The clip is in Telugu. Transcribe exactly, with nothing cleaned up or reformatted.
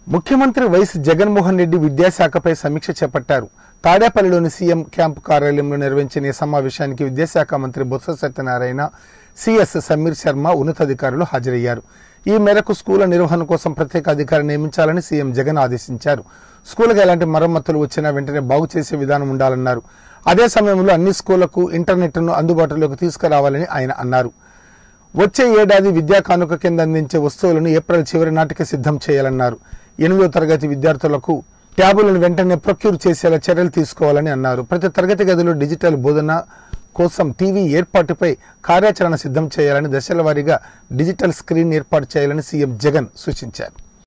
ముఖ్యమంత్రి వైఎస్ జగన్మోహన్ రెడ్డి విద్యాశాఖపై సమీక్ష చేపట్టారు. తాడేపల్లిలోని సీఎం క్యాంపు కార్యాలయంలో నిర్వహించిన ఈ సమావేశానికి విద్యాశాఖ మంత్రి బొత్స సత్యనారాయణ, సిఎస్ సమీర్ శర్మ ఉన్నతాధికారులు హాజరయ్యారు. ఈ మేరకు స్కూళ్ల నిర్వహణ కోసం ప్రత్యేక అధికారి నియమించాలని సీఎం జగన్ ఆదేశించారు. స్కూళ్లకు ఎలాంటి మరమ్మతులు వచ్చినా వెంటనే బాగు చేసే విధానం ఉండాలన్నారు. అదే సమయంలో అన్ని స్కూళ్లకు ఇంటర్నెట్ను అందుబాటులోకి తీసుకురావాలని ఆయన అన్నారు. వచ్చే ఏడాది విద్యా కానుక కింద అందించే వస్తువులను ఏప్రిల్ చివరి నాటికి సిద్ధం చేయాలన్నారు. ఎనిమిదో తరగతి విద్యార్థులకు ట్యాబులను వెంటనే ప్రొక్యూర్ చేసేలా చర్యలు తీసుకోవాలని అన్నారు. ప్రతి తరగతి గదిలో డిజిటల్ బోధన కోసం టీవీ ఏర్పాటుపై కార్యాచరణ సిద్ధం చేయాలని, దశల వారీగా డిజిటల్ స్క్రీన్ ఏర్పాటు చేయాలని సీఎం జగన్ సూచించారు.